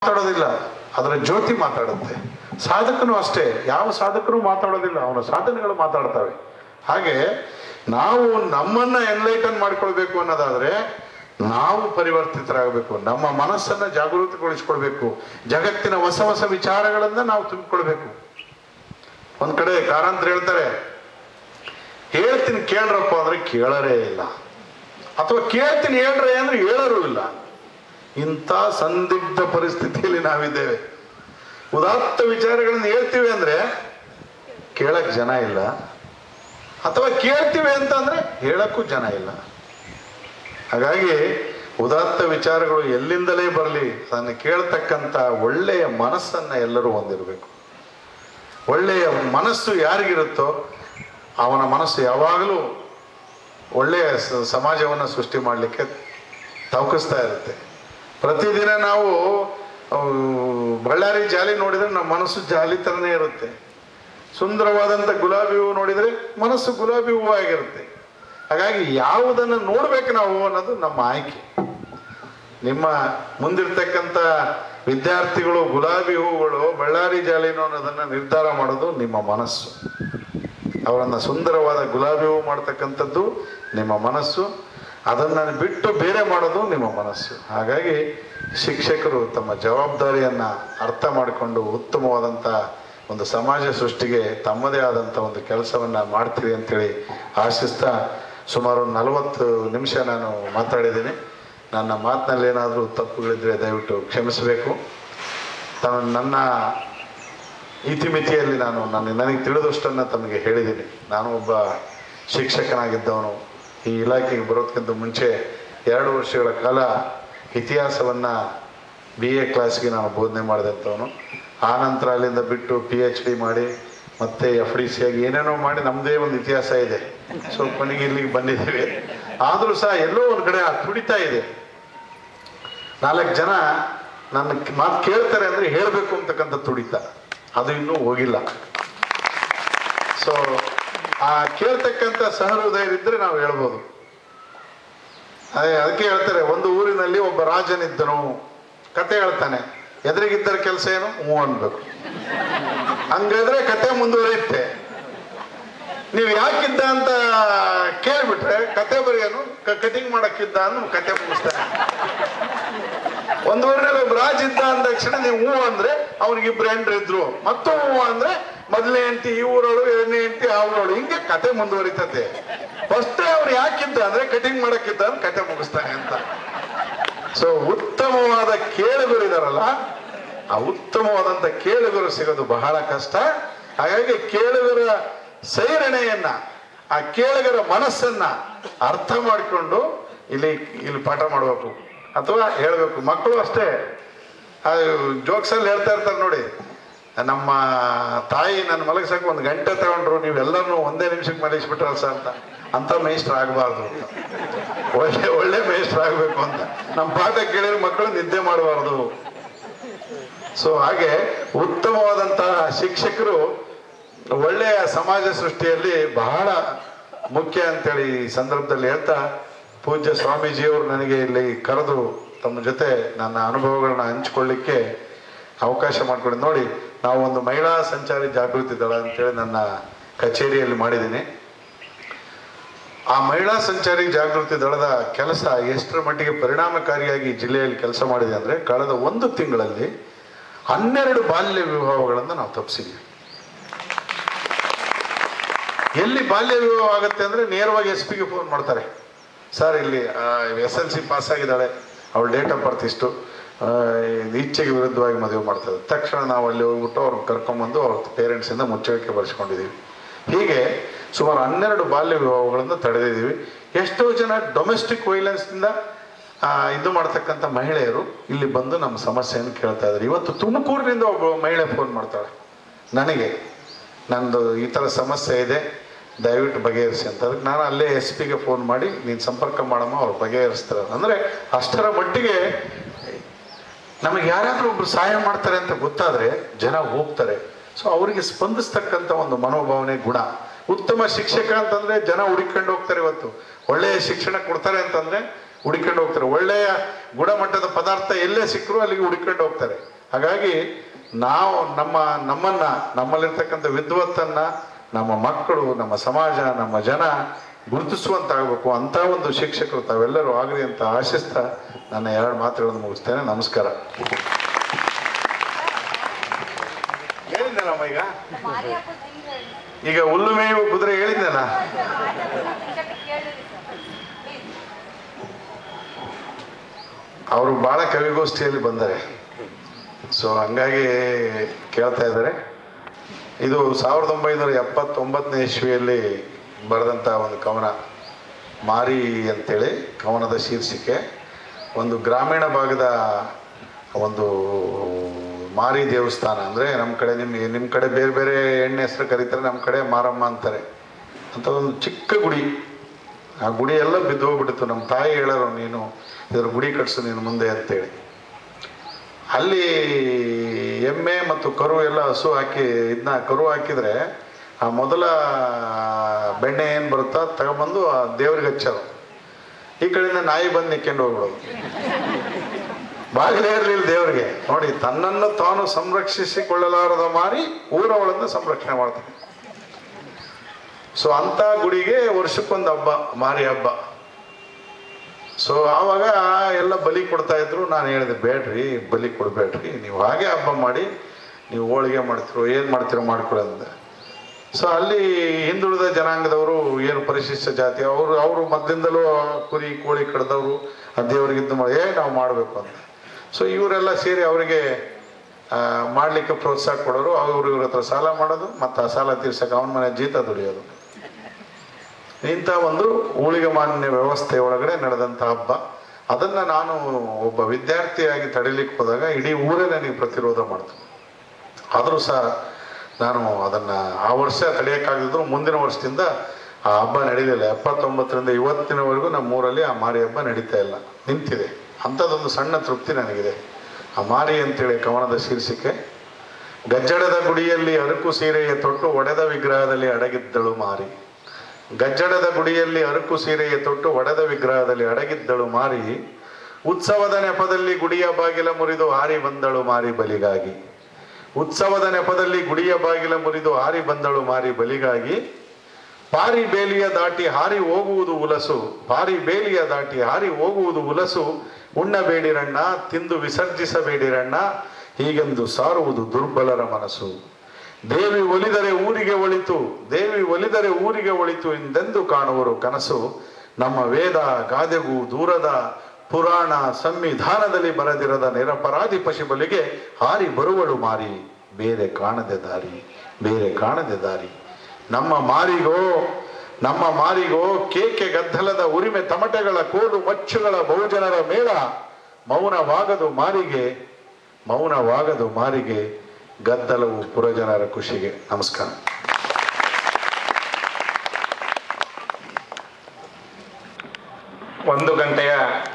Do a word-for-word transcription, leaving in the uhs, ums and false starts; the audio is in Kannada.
ಮಾತಾಡೋದಿಲ್ಲ, ಅದರ ಜ್ಯೋತಿ ಮಾತಾಡುತ್ತೆ. ಸಾಧಕನು ಅಷ್ಟೇ, ಯಾವ ಸಾಧಕರು ಮಾತಾಡೋದಿಲ್ಲ, ಅವನ ಸಾಧನೆಗಳು ಮಾತಾಡ್ತವೆ. ಹಾಗೆ ನಾವು ನಮ್ಮನ್ನ ಎನ್ಲೈಟನ್ ಮಾಡ್ಕೊಳ್ಬೇಕು ಅನ್ನೋದಾದ್ರೆ ನಾವು ಪರಿವರ್ತಿತರಾಗಬೇಕು, ನಮ್ಮ ಮನಸ್ಸನ್ನ ಜಾಗೃತಿಗೊಳಿಸ್ಕೊಳ್ಬೇಕು, ಜಗತ್ತಿನ ಹೊಸ ಹೊಸ ವಿಚಾರಗಳನ್ನ ನಾವು ತುಂಬಿಕೊಳ್ಬೇಕು. ಒಂದ್ ಕಡೆ ಕಾರಂತರು ಹೇಳ್ತಾರೆ, ಹೇಳ್ತೀನಿ ಕೇಳ್ರಪ್ಪ ಅಂದ್ರೆ ಕೇಳರೇ ಇಲ್ಲ, ಅಥವಾ ಕೇಳ್ತೀನಿ ಹೇಳ್ರೆ ಅಂದ್ರೆ ಹೇಳರೂ ಇಲ್ಲ. ಇಂಥ ಸಂದಿಗ್ಧ ಪರಿಸ್ಥಿತಿಯಲ್ಲಿ ನಾವಿದ್ದೇವೆ. ಉದಾತ್ತ ವಿಚಾರಗಳನ್ನ ಹೇಳ್ತೀವಿ ಅಂದ್ರೆ ಕೇಳಕ್ ಜನ ಇಲ್ಲ, ಅಥವಾ ಕೇಳ್ತೀವಿ ಅಂತ ಅಂದ್ರೆ ಹೇಳಕ್ಕೂ ಜನ ಇಲ್ಲ. ಹಾಗಾಗಿ ಉದಾತ್ತ ವಿಚಾರಗಳು ಎಲ್ಲಿಂದಲೇ ಬರಲಿ, ಅದನ್ನು ಕೇಳ್ತಕ್ಕಂಥ ಒಳ್ಳೆಯ ಮನಸ್ಸನ್ನ ಎಲ್ಲರೂ ಹೊಂದಿರಬೇಕು. ಒಳ್ಳೆಯ ಮನಸ್ಸು ಯಾರಿಗಿರುತ್ತೋ ಅವನ ಮನಸ್ಸು ಯಾವಾಗಲೂ ಒಳ್ಳೆಯ ಸಮಾಜವನ್ನು ಸೃಷ್ಟಿ ಮಾಡಲಿಕ್ಕೆ ತವಕಿಸ್ತಾ ಇರುತ್ತೆ. ಪ್ರತಿದಿನ ನಾವು ಬಳ್ಳಾರಿ ಜಾಲಿ ನೋಡಿದ್ರೆ ನಮ್ಮ ಮನಸ್ಸು ಜಾಲಿ ಥರನೇ ಇರುತ್ತೆ. ಸುಂದರವಾದಂಥ ಗುಲಾಬಿ ಹೂವು ನೋಡಿದರೆ ಮನಸ್ಸು ಗುಲಾಬಿ ಹೂವು ಆಗಿರುತ್ತೆ. ಹಾಗಾಗಿ ಯಾವುದನ್ನು ನೋಡ್ಬೇಕು ನಾವು ಅನ್ನೋದು ನಮ್ಮ ಆಯ್ಕೆ. ನಿಮ್ಮ ಮುಂದಿರ್ತಕ್ಕಂಥ ವಿದ್ಯಾರ್ಥಿಗಳು ಗುಲಾಬಿ ಹೂವುಗಳು ಬಳ್ಳಾರಿ ಜಾಲಿನೋ ಅನ್ನೋದನ್ನು ನಿರ್ಧಾರ ಮಾಡೋದು ನಿಮ್ಮ ಮನಸ್ಸು. ಅವರನ್ನು ಸುಂದರವಾದ ಗುಲಾಬಿ ಹೂವು ಮಾಡ್ತಕ್ಕಂಥದ್ದು ನಿಮ್ಮ ಮನಸ್ಸು, ಅದನ್ನು ಬಿಟ್ಟು ಬೇರೆ ಮಾಡೋದು ನಿಮ್ಮ ಮನಸ್ಸು. ಹಾಗಾಗಿ ಶಿಕ್ಷಕರು ತಮ್ಮ ಜವಾಬ್ದಾರಿಯನ್ನು ಅರ್ಥ ಮಾಡಿಕೊಂಡು ಉತ್ತಮವಾದಂಥ ಒಂದು ಸಮಾಜ ಸೃಷ್ಟಿಗೆ ತಮ್ಮದೇ ಆದಂಥ ಒಂದು ಕೆಲಸವನ್ನು ಮಾಡ್ತೀವಿ ಅಂತೇಳಿ ಆಶಿಸ್ತಾ ಸುಮಾರು ನಲವತ್ತು ನಿಮಿಷ ನಾನು ಮಾತಾಡಿದ್ದೀನಿ. ನನ್ನ ಮಾತಿನಲ್ಲಿ ಏನಾದರೂ ತಪ್ಪುಗಳಿದ್ದರೆ ದಯವಿಟ್ಟು ಕ್ಷಮಿಸಬೇಕು. ನನ್ನ ಇತಿಮಿತಿಯಲ್ಲಿ ನಾನು ನನ್ನ ನನಗೆ ತಿಳಿದಷ್ಟನ್ನು ತಮಗೆ ಹೇಳಿದ್ದೀನಿ. ನಾನು ಒಬ್ಬ ಶಿಕ್ಷಕನಾಗಿದ್ದವನು. ಈ ಇಲಾಖೆಗೆ ಬರೋದಕ್ಕಿಂತ ಮುಂಚೆ ಎರಡು ವರ್ಷಗಳ ಕಾಲ ಇತಿಹಾಸವನ್ನು ಬಿ ಎ ಕ್ಲಾಸ್ಗೆ ನಾನು ಬೋಧನೆ ಮಾಡಿದಂಥವನು. ಆನಂತರ ಅಲ್ಲಿಂದ ಬಿಟ್ಟು ಪಿ ಎಚ್ ಡಿ ಮಾಡಿ ಮತ್ತೆ ಎಫ್ ಡಿ ಸಿ ಆಗಿ ಏನೇನೋ ಮಾಡಿ ನಮ್ಮದೇ ಒಂದು ಇತಿಹಾಸ ಇದೆ. ಸೊ ಕೊನೆಗೆ ಇಲ್ಲಿಗೆ ಬಂದಿದ್ದೀವಿ. ಆದರೂ ಸಹ ಎಲ್ಲೋ ಒಂದು ಕಡೆ ಆ ತುಡಿತಾ ಇದೆ. ನಾಲ್ಕು ಜನ ನನ್ನ ಮಾತು ಕೇಳ್ತಾರೆ ಅಂದರೆ ಹೇಳಬೇಕು ಅಂತಕ್ಕಂಥ ತುಡಿತ ಅದು ಇನ್ನೂ ಹೋಗಿಲ್ಲ. ಸೊ ಆ ಕೇಳ್ತಕ್ಕಂಥ ಸಹೃದಯರಿದ್ದರೆ ನಾವು ಹೇಳ್ಬೋದು. ಅದೇ ಅದಕ್ಕೆ ಹೇಳ್ತಾರೆ, ಒಂದು ಊರಿನಲ್ಲಿ ಒಬ್ಬ ರಾಜನಿದ್ದನು, ಕತೆ ಹೇಳ್ತಾನೆ, ಎದುರಿಗಿದ್ದರ ಕೆಲಸ ಏನು ಹ್ಞೂ ಅನ್ಬೇಕು. ಹಂಗಾದ್ರೆ ಕತೆ ಮುಂದುವರಿಯುತ್ತೆ. ನೀವು ಯಾಕಿದ್ದ ಅಂತ ಕೇಳ್ಬಿಟ್ರೆ ಕತೆ ಬರೆಯೋನು ಕಟಿಂಗ್ ಮಾಡಕ್ಕಿದ್ದ ಅಂದ್ರೆ ಕತೆ ಮುಗಿಸ್ತಾನೆ. ಒಂದು ಊರಿನಲ್ಲಿ ಒಬ್ಬ ರಾಜ ಇದ್ದ ಅಂದ ತಕ್ಷಣ ನೀವು ಹೂ ಅಂದ್ರೆ ಅವ್ನಿಗಿಬ್ರು ಹೆಂಡ್ರು ಇದ್ರು, ಮತ್ತು ಹೂ ಅಂದ್ರೆ ಮೊದಲನೇ ಹೆಂಡತಿ ಈ ಊರಳು, ಎರಡನೇ ಹೆಂಡತಿ ಆ ಊರಳು, ಹಿಂಗೆ ಕತೆ ಮುಂದುವರಿತತೆ. ಫಸ್ಟ್ ಅವ್ರು ಯಾಕಿದ್ದ ಅಂದ್ರೆ ಕಟಿಂಗ್ ಮಾಡಕ್ಕಿದ್ದ ಅಂದ್ರೆ ಕತೆ ಮುಗಿಸ್ತಾನೆ ಅಂತ. ಸೊ ಉತ್ತಮವಾದ ಕೇಳುಗರಿದಾರಲ್ಲ, ಆ ಉತ್ತಮವಾದಂಥ ಕೇಳುಗರು ಸಿಗೋದು ಬಹಳ ಕಷ್ಟ. ಹಾಗಾಗಿ ಕೇಳುಗರ ಸೈರಣೆಯನ್ನ, ಆ ಕೇಳುಗರ ಮನಸ್ಸನ್ನ ಅರ್ಥ ಮಾಡಿಕೊಂಡು ಇಲ್ಲಿ ಇಲ್ಲಿ ಪಾಠ ಮಾಡಬೇಕು ಅಥವಾ ಹೇಳ್ಬೇಕು. ಮಕ್ಕಳು ಅಷ್ಟೇ ಜೋಕ್ಸಲ್ಲಿ ಹೇಳ್ತಾ ಇರ್ತಾರೆ ನೋಡಿ, ನಮ್ಮ ತಾಯಿ ನನ್ನ ಮಲಗಿಸಕ್ಕೆ ಒಂದು ಗಂಟೆ ತಗೊಂಡ್ರು, ನೀವೆಲ್ಲರೂ ಒಂದೇ ನಿಮಿಷಕ್ಕೆ ಮಲಗಿಸ್ಬಿಟ್ರಲ್ಲ ಸರ್ ಅಂತ. ಅಂತ ಮೇಷ್ಟ್ರ ಆಗಬಾರ್ದು ಅಂತ, ಒಳ್ಳೆ ಒಳ್ಳೆ ಮೇಷ್ಟ್ರ ಆಗಬೇಕು ಅಂತ. ನಮ್ಮ ಪಾಠ ಕೇಳಿದ್ರೆ ಮಕ್ಕಳು ನಿದ್ದೆ ಮಾಡಬಾರ್ದು. ಸೊ ಹಾಗೆ ಉತ್ತಮವಾದಂತಹ ಶಿಕ್ಷಕರು ಒಳ್ಳೆಯ ಸಮಾಜ ಸೃಷ್ಟಿಯಲ್ಲಿ ಬಹಳ ಮುಖ್ಯ ಅಂತೇಳಿ ಈ ಸಂದರ್ಭದಲ್ಲಿ ಹೇಳ್ತಾ, ಪೂಜ್ಯ ಸ್ವಾಮೀಜಿಯವರು ನನಗೆ ಇಲ್ಲಿ ಕರೆದು ತಮ್ಮ ಜೊತೆ ನನ್ನ ಅನುಭವಗಳನ್ನ ಹಂಚಿಕೊಳ್ಳಿಕ್ಕೆ ಅವಕಾಶ ಮಾಡಿಕೊಂಡು, ನೋಡಿ ನಾವು ಒಂದು ಮಹಿಳಾ ಸಂಚಾರಿ ಜಾಗೃತಿ ದಳ ಅಂತೇಳಿ ನನ್ನ ಕಚೇರಿಯಲ್ಲಿ ಮಾಡಿದ್ದೀನಿ. ಆ ಮಹಿಳಾ ಸಂಚಾರಿ ಜಾಗೃತಿ ದಳದ ಕೆಲಸ ಎಷ್ಟರ ಮಟ್ಟಿಗೆ ಪರಿಣಾಮಕಾರಿಯಾಗಿ ಜಿಲ್ಲೆಯಲ್ಲಿ ಕೆಲಸ ಮಾಡಿದೆ ಅಂದರೆ, ಕಳೆದ ಒಂದು ತಿಂಗಳಲ್ಲಿ ಹನ್ನೆರಡು ಬಾಲ್ಯ ವಿವಾಹಗಳನ್ನು ನಾವು ತಪ್ಪಿಸಿದ್ವಿ. ಎಲ್ಲಿ ಬಾಲ್ಯ ವಿವಾಹ ಆಗುತ್ತೆ ಅಂದರೆ ನೇರವಾಗಿ ಎಸ್ ಪಿಗೆ ಫೋನ್ ಮಾಡ್ತಾರೆ, ಸರ್ ಇಲ್ಲಿ ಎಸ್ ಎಲ್ ಸಿ ಪಾಸ್ ಆಗಿದ್ದಾಳೆ, ಅವಳ ಡೇಟ್ ಆಫ್ ಬರ್ತ್ ಇಷ್ಟು, ಇಚ್ಛೆಗೆ ವಿರುದ್ಧವಾಗಿ ಮದುವೆ ಮಾಡ್ತಾರೆ. ತಕ್ಷಣ ನಾವು ಅಲ್ಲಿ ಹೋಗ್ಬಿಟ್ಟು ಅವ್ರನ್ನ ಕರ್ಕೊಂಬಂದು ಅವ್ರ ಪೇರೆಂಟ್ಸಿಂದ ಮುಚ್ಚಳಿಕೆ ಬರೆಸ್ಕೊಂಡಿದ್ದೀವಿ. ಹೀಗೆ ಸುಮಾರು ಹನ್ನೆರಡು ಬಾಲ್ಯ ವಿವಾಹಗಳನ್ನು ತಡೆದಿದ್ದೀವಿ. ಎಷ್ಟೋ ಜನ ಡೊಮೆಸ್ಟಿಕ್ ವೈಲೆನ್ಸ್ನಿಂದ ಇದು ಮಾಡ್ತಕ್ಕಂಥ ಮಹಿಳೆಯರು ಇಲ್ಲಿ ಬಂದು ನಮ್ಮ ಸಮಸ್ಯೆಯನ್ನು ಕೇಳ್ತಾ ಇದ್ದಾರೆ. ಇವತ್ತು ತುಮಕೂರಿನಿಂದ ಒಬ್ಬ ಮಹಿಳೆ ಫೋನ್ ಮಾಡ್ತಾಳೆ ನನಗೆ, ನಂದು ಈ ಥರ ಸಮಸ್ಯೆ ಇದೆ, ದಯವಿಟ್ಟು ಬಗೆಹರಿಸಿ ಅಂತ. ಅದಕ್ಕೆ ನಾನು ಅಲ್ಲೇ ಎಸ್ ಪಿಗೆ ಫೋನ್ ಮಾಡಿ ನೀನು ಸಂಪರ್ಕ ಮಾಡಮ್ಮ, ಅವ್ರು ಬಗೆಹರಿಸ್ತಾರೆ. ಅಂದರೆ ಅಷ್ಟರ ಮಟ್ಟಿಗೆ ನಮಗೆ ಯಾರಾದರೂ ಒಬ್ರು ಸಹಾಯ ಮಾಡ್ತಾರೆ ಅಂತ ಗೊತ್ತಾದರೆ ಜನ ಹೋಗ್ತಾರೆ. ಸೊ ಅವರಿಗೆ ಸ್ಪಂದಿಸ್ತಕ್ಕಂಥ ಒಂದು ಮನೋಭಾವನೆ, ಗುಣ. ಉತ್ತಮ ಶಿಕ್ಷಕ ಅಂತಂದರೆ ಜನ ಹುಡುಕೊಂಡು ಹೋಗ್ತಾರೆ. ಇವತ್ತು ಒಳ್ಳೆಯ ಶಿಕ್ಷಣ ಕೊಡ್ತಾರೆ ಅಂತಂದರೆ ಹುಡುಕೊಂಡು ಹೋಗ್ತಾರೆ. ಒಳ್ಳೆಯ ಗುಣಮಟ್ಟದ ಪದಾರ್ಥ ಎಲ್ಲೇ ಸಿಕ್ಕರೂ ಅಲ್ಲಿಗೆ ಹುಡುಕೊಂಡು ಹೋಗ್ತಾರೆ. ಹಾಗಾಗಿ ನಾವು ನಮ್ಮ ನಮ್ಮನ್ನ ನಮ್ಮಲ್ಲಿರ್ತಕ್ಕಂಥ ವಿದ್ವತ್ತನ್ನ ನಮ್ಮ ಮಕ್ಕಳು, ನಮ್ಮ ಸಮಾಜ, ನಮ್ಮ ಜನ ಗುರುತಿಸುವಂತಾಗಬೇಕು ಅಂತ ಒಂದು ಶಿಕ್ಷಕರು ತಾವೆಲ್ಲರೂ ಆಗಲಿ ಅಂತ ಆಶಿಸ್ತಾ ನನ್ನ ಎರಡು ಮಾತುಗಳನ್ನು ಮುಗಿಸ್ತೇನೆ. ನಮಸ್ಕಾರ. ಹೇಳಿದ್ನಲ್ಲಮ್ಮ ಈಗ ಈಗ ಹುಲ್ಲು ಮೇಯುವ ಕುದುರೆ ಹೇಳಿದ್ನಲ್ಲ. ಅವರು ಬಹಳ ಕವಿಗೋಷ್ಠಿಯಲ್ಲಿ ಬಂದರೆ, ಸೊ ಹಂಗಾಗಿ ಕೇಳ್ತಾ ಇದ್ದಾರೆ. ಇದು ಸಾವಿರದ ಒಂಬೈನೂರ ಎಪ್ಪತ್ತೊಂಬತ್ತನೇ ಇಸ್ವಿಯಲ್ಲಿ ಬರೆದಂಥ ಒಂದು ಕವನ, ಮಾರಿ ಅಂತೇಳಿ ಕವನದ ಶೀರ್ಷಿಕೆ. ಒಂದು ಗ್ರಾಮೀಣ ಭಾಗದ ಒಂದು ಮಾರಿ ದೇವಸ್ಥಾನ ಅಂದರೆ ನಮ್ಮ ಕಡೆ, ನಿಮ್ಮ ನಿಮ್ಮ ಕಡೆ ಬೇರೆ ಬೇರೆ ಎಣ್ಣೆ ಹೆಸರು ಕರೀತಾರೆ, ನಮ್ಮ ಕಡೆ ಮಾರಮ್ಮ ಅಂತಾರೆ ಅಂತ ಒಂದು ಚಿಕ್ಕ ಗುಡಿ. ಆ ಗುಡಿ ಎಲ್ಲ ಬಿದ್ದು ಹೋಗ್ಬಿಟ್ಟಿತ್ತು. ನಮ್ಮ ತಾಯಿ ಹೇಳೋರು, ನೀನು ಇದ್ರ ಗುಡಿ ಕಟ್ಸು ನೀನು ಮುಂದೆ ಅಂತೇಳಿ. ಅಲ್ಲಿ ಎಮ್ಮೆ ಮತ್ತು ಕರು ಎಲ್ಲ ಹಸು ಹಾಕಿ ಇದನ್ನ ಕರು ಹಾಕಿದರೆ ಆ ಮೊದಲ ಬೆಣ್ಣೆ ಏನು ಬರುತ್ತೋ ತಗೊಬಂದು ಆ ದೇವ್ರಿಗೆ ಹಚ್ಚೋದು. ಈ ಕಡೆಯಿಂದ ನಾಯಿ ಬಂದು ನಿಕ್ಕೊಂಡು ಹೋಗ್ಬಿಡೋದು. ಬಾಗಿಲೇ ಇರಲಿಲ್ಲ ದೇವರಿಗೆ. ನೋಡಿ, ತನ್ನನ್ನು ತಾನು ಸಂರಕ್ಷಿಸಿಕೊಳ್ಳಲಾರದ ಮಾರಿ ಊರವಳನ್ನು ಸಂರಕ್ಷಣೆ ಮಾಡ್ತಾನೆ. ಸೊ ಅಂಥ ಗುಡಿಗೆ ವರ್ಷಕ್ಕೊಂದು ಹಬ್ಬ, ಮಾರಿ ಹಬ್ಬ. ಸೊ ಆವಾಗ ಎಲ್ಲ ಬಲಿ ಕೊಡ್ತಾ ಇದ್ರು. ನಾನು ಹೇಳಿದೆ, ಬೇಡ್ರಿ ಬಲಿ ಕೊಡಬೇಡ್ರಿ, ನೀವು ಹಾಗೆ ಹಬ್ಬ ಮಾಡಿ, ನೀವು ಹೋಳಿಗೆ ಮಾಡ್ತಿರೋ ಏನು ಮಾಡ್ತಿರೋ ಮಾಡ್ಕೊಡಿ ಅಂದೆ. ಸೊ ಅಲ್ಲಿ ಹಿಂದುಳಿದ ಜನಾಂಗದವರು, ಏನು ಪರಿಶಿಷ್ಟ ಜಾತಿ, ಅವರು ಅವರು ಮೊದಲಿಂದಲೂ ಕುರಿ ಕೋಳಿ ಕಡ್ದವರು ಆ ದೇವರಿಗಿದ್ದು ಮಾಡಿ ಏ ನಾವು ಮಾಡಬೇಕು ಅಂತ. ಸೊ ಇವರೆಲ್ಲ ಸೇರಿ ಅವರಿಗೆ ಮಾಡಲಿಕ್ಕೆ ಪ್ರೋತ್ಸಾಹ ಕೊಡೋರು. ಅವರು ಇವ್ರ ಹತ್ರ ಸಾಲ ಮಾಡೋದು, ಮತ್ತು ಆ ಸಾಲ ತೀರ್ಸಕ್ಕೆ ಅವನ ಮನೆ ಜೀತ ದುಡಿಯೋದು. ಇಂಥ ಒಂದು ಊಳಿಗಮಾನ್ಯ ವ್ಯವಸ್ಥೆ ಒಳಗಡೆ ನಡೆದಂಥ ಹಬ್ಬ. ಅದನ್ನು ನಾನು ಒಬ್ಬ ವಿದ್ಯಾರ್ಥಿಯಾಗಿ ತಡಿಲಿಕ್ಕೆ ಹೋದಾಗ ಇಡೀ ಊರೇ ನನಗೆ ಪ್ರತಿರೋಧ ಮಾಡ್ತು. ಆದರೂ ಸಹ ನಾನು ಅದನ್ನು ಆ ವರ್ಷ ತಡೆಯೋಕ್ಕಾಗದಿದ್ರು ಮುಂದಿನ ವರ್ಷದಿಂದ ಆ ಹಬ್ಬ ನಡೀಲಿಲ್ಲ. ಎಪ್ಪತ್ತೊಂಬತ್ತರಿಂದ ಇವತ್ತಿನವರೆಗೂ ನಮ್ಮ ಊರಲ್ಲಿ ಆ ಮಾರಿ ಹಬ್ಬ ನಡೀತಾ ಇಲ್ಲ, ನಿಂತಿದೆ. ಅಂಥದ್ದೊಂದು ಸಣ್ಣ ತೃಪ್ತಿ ನನಗಿದೆ. ಆ ಮಾರಿ ಅಂತೇಳಿ ಕವನದ ಶೀರ್ಷಿಕೆ. ಗಜ್ಜಡದ ಗುಡಿಯಲ್ಲಿ ಅರಕು ಸೀರೆಯ ತೊಟ್ಟು ಒಡೆದ ವಿಗ್ರಹದಲ್ಲಿ ಅಡಗಿದ್ದಳು ಮಾರಿ. ಗಜ್ಜಡದ ಗುಡಿಯಲ್ಲಿ ಅರಕು ಸೀರೆಯ ತೊಟ್ಟು ಒಡೆದ ವಿಗ್ರಹದಲ್ಲಿ ಅಡಗಿದ್ದಳು ಮಾರಿ. ಉತ್ಸವದ ನೆಪದಲ್ಲಿ ಗುಡಿಯ ಬಾಗಿಲ ಮುರಿದು ಹಾರಿ ಬಂದಳು ಮಾರಿ ಬಲಿಗಾಗಿ. ಉತ್ಸವದ ನೆಪದಲ್ಲಿ ಗುಡಿಯ ಬಾಗಿಲ ಮುರಿದು ಹಾರಿ ಬಂದಳು ಮಾರಿ ಬಲಿಗಾಗಿ. ಪಾರಿ ಬೇಲಿಯ ದಾಟಿ ಹಾರಿ ಹೋಗುವುದು ಉಲಸು, ಪಾರಿ ಬೇಲಿಯ ದಾಟಿ ಹಾರಿ ಹೋಗುವುದು ಉಲಸು. ಉಣ್ಣಬೇಡಿರಣ್ಣ, ತಿಂದು ವಿಸರ್ಜಿಸಬೇಡಿರಣ್ಣ, ಹೀಗೆಂದು ಸಾರುವುದು ದುರ್ಬಲರ ಮನಸ್ಸು. ದೇವಿ ಒಲಿದರೆ ಊರಿಗೆ ಒಳಿತು, ದೇವಿ ಒಲಿದರೆ ಊರಿಗೆ ಒಳಿತು ಎಂದೆಂದು ಕಾಣುವರು ಕನಸು. ನಮ್ಮ ವೇದ ಗಾದೆಗೂ ದೂರದ ಪುರಾಣ ಸಂವಿಧಾನದಲ್ಲಿ ಬರೆದಿರದ ನಿರಪರಾಧಿ ಪಶುಬಲಿಗೆ ಹಾರಿ ಬರುವಳು ಮಾರಿ, ಬೇರೆ ಕಾಣದೆ ದಾರಿ, ಬೇರೆ ಕಾಣದೆ ದಾರಿ. ನಮ್ಮ ಮಾರಿಗೋ ನಮ್ಮ ಮಾರಿಗೋ ಕೇಕೆ ಗದ್ದಲದ ಉರಿಮೆ ತಮಟೆಗಳ ಕೋಲು ಮಚ್ಚುಗಳ ಬಹುಜನರ ಮೇಳ. ಮೌನವಾಗದು ಮಾರಿಗೆ, ಮೌನವಾಗದು ಮಾರಿಗೆ, ಗದ್ದಲವು ಪುರಜನರ ಖುಷಿಗೆ. ನಮಸ್ಕಾರ. ಒಂದು ಗಂಟೆಯ